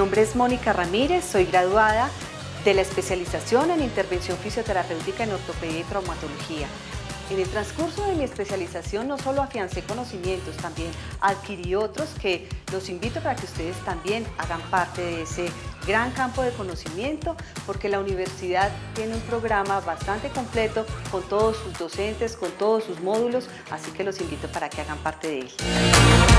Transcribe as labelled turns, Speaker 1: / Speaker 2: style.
Speaker 1: nombre es Mónica Ramírez, soy graduada de la especialización en intervención fisioterapéutica en ortopedia y traumatología. En el transcurso de mi especialización no solo afiancé conocimientos, también adquirí otros que los invito para que ustedes también hagan parte de ese gran campo de conocimiento, porque la universidad tiene un programa bastante completo con todos sus docentes, con todos sus módulos, así que los invito para que hagan parte de él.